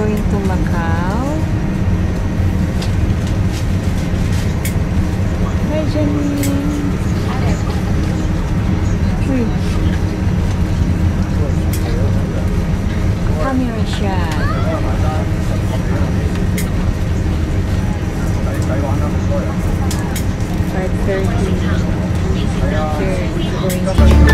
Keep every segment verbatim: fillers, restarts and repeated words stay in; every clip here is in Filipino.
going to Macau. Hi, Janine. Uy. Camera shot. five thirty. We're going to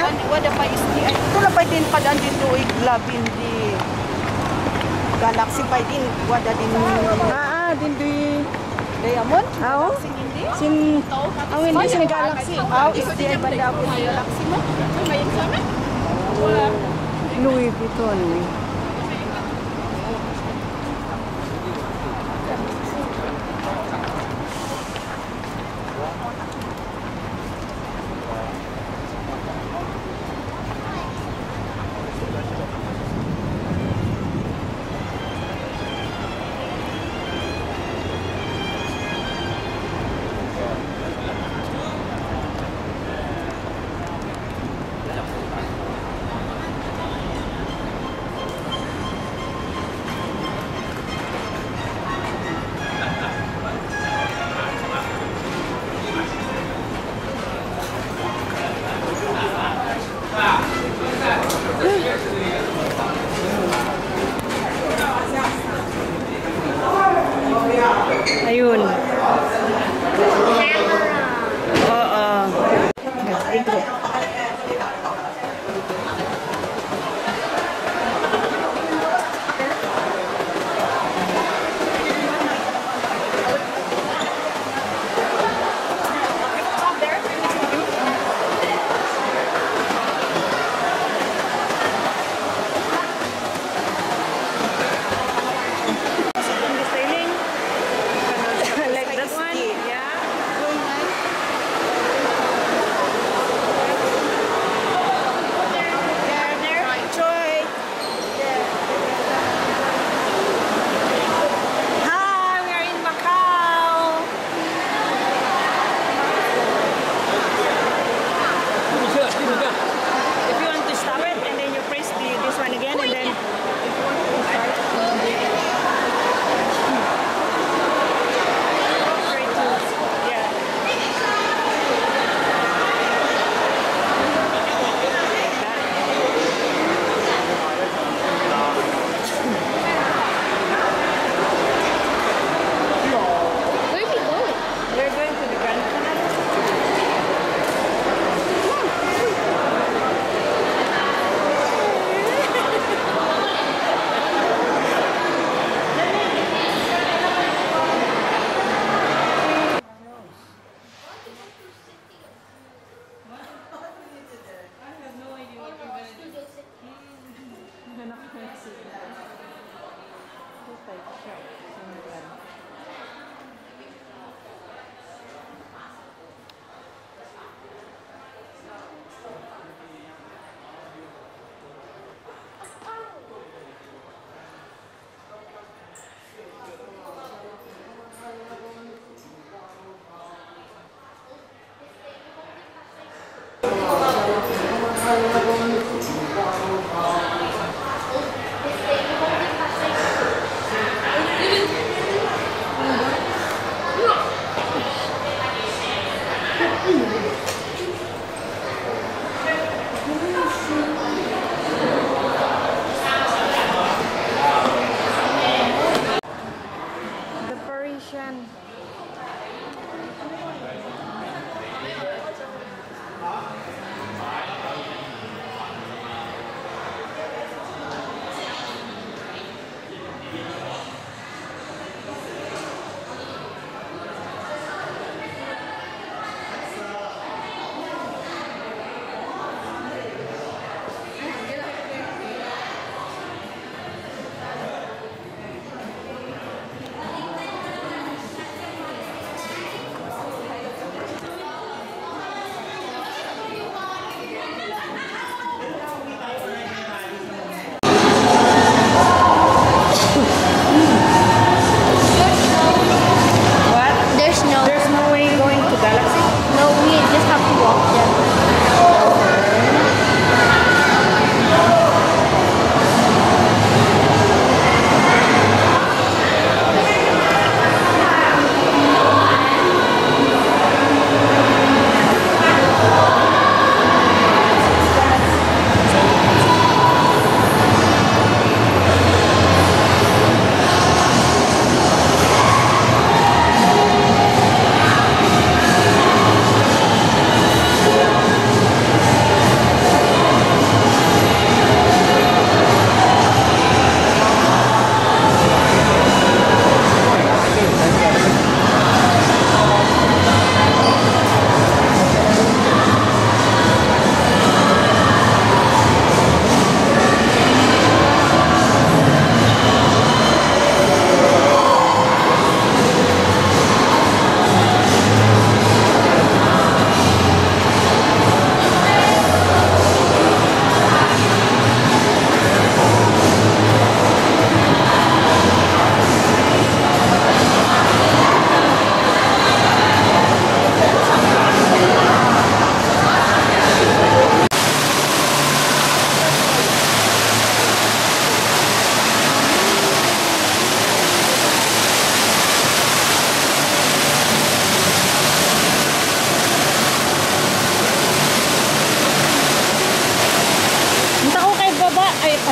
kan wala pa is di ay ito lang pa din padaan dito ay labin di Galaxy pa din wala din Ah, ah, din di. Diamond Ah, oh. Galaxy hindi Sin, ang hindi sin Galaxy. ah is di ay banda po Galaxy mo ngayon sana wala Louis Vuitton. Ayun. Oo. Like this one? Yeah. there there Joy Hi, we are in Macau. If you want to stop it, and then you press the, this one again, and then if you want to start, try to, yeah. where are we going We're going to the Grand Canal. The Parisian.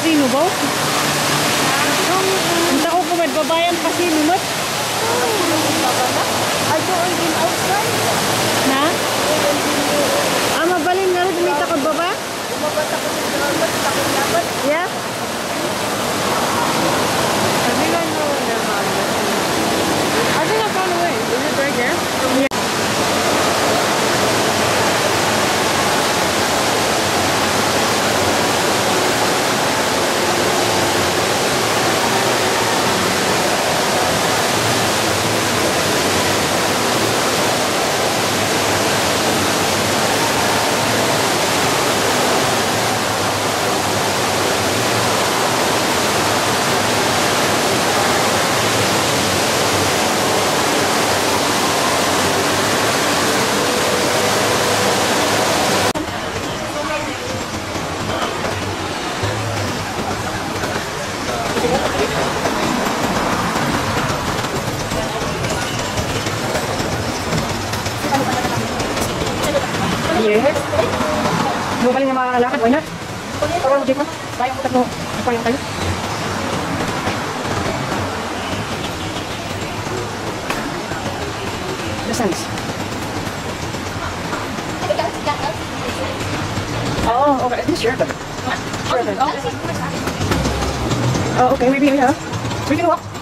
pasino ba? Ang tao ko magbabayan pasino mo? I don't din outside. Na? Ah, mabalin nga rin may takot ba ba? Umabat ako sa dagat, takot dagat. Yeah? I think I know naman. I think I found a way. Is it right there? Yeah. Yes. Mo paling na makalakad, why not? Pero mo dito, tayo mo tatlo, tayo tayo. The sands. Oh, okay. This sure, but sure then. Oh, okay. Maybe yeah. We can walk.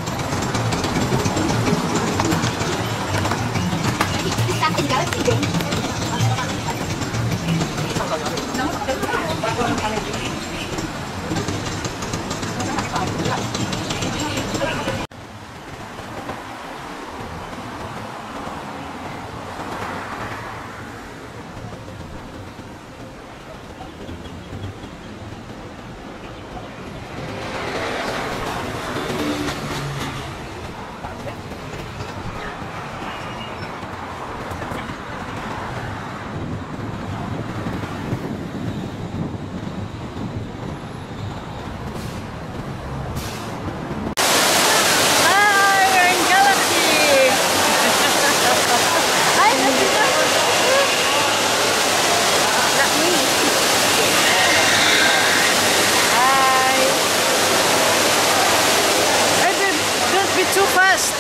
Too fast.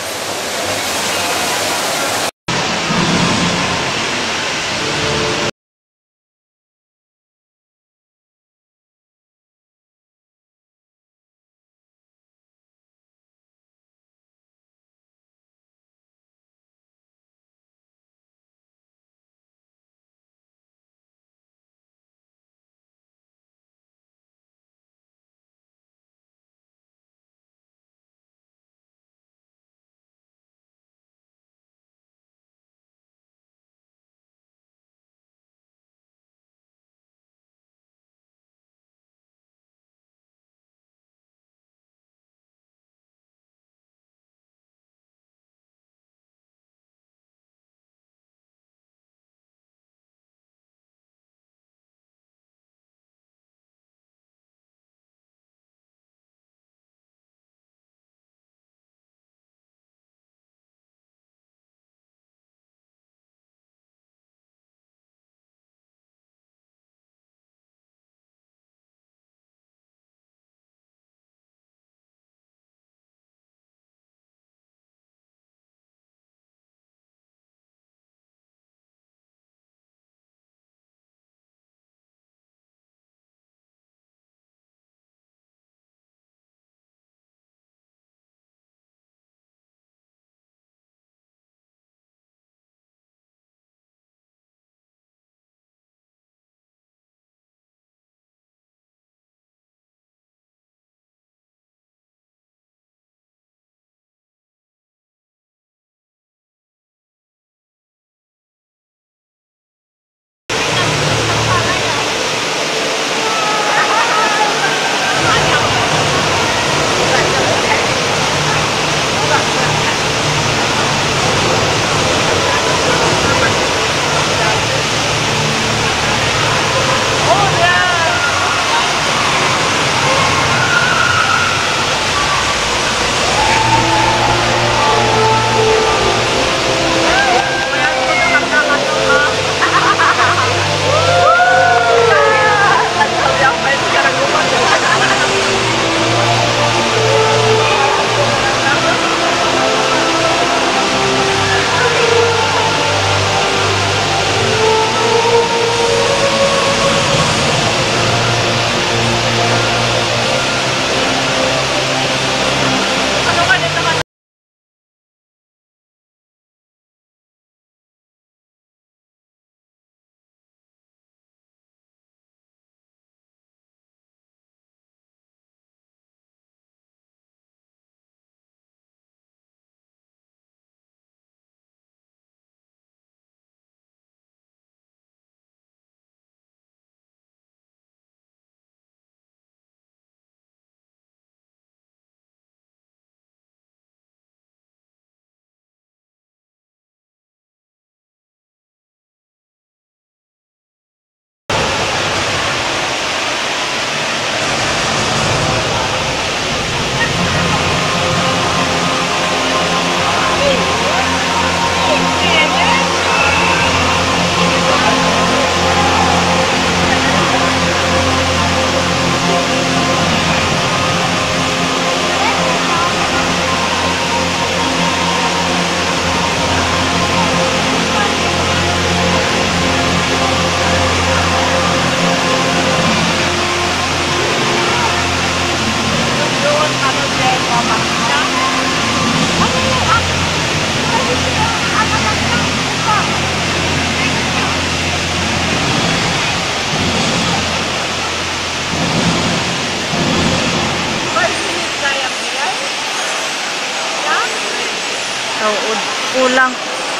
Oo, kulang.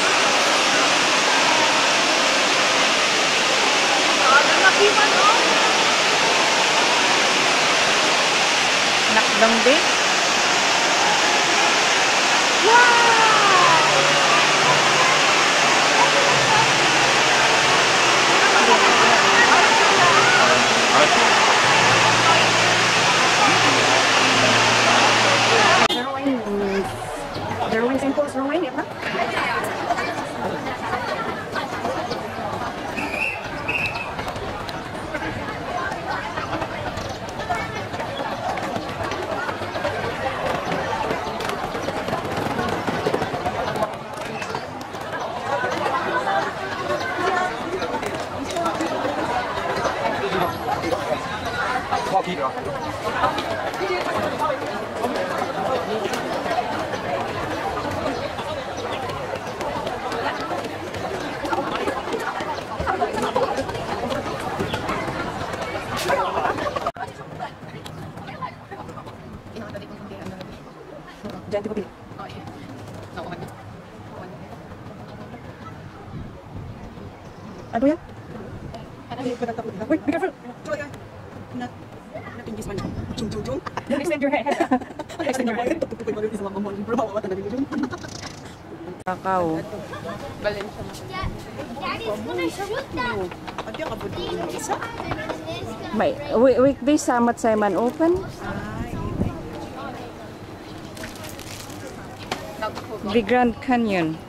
Nakdang din. Drawing, drawing samples, drawing, ya, Pak? Jangan tiba pilih. Oh iya. Nakuha na. Ano yan? Wait, be careful. Not, nothing this one. Chung chung chung. Don't extend your head. Extend your head. Macau. Valencia. Daddy's gonna shoot that. May week weekday samat sa man open. The Grand Canyon.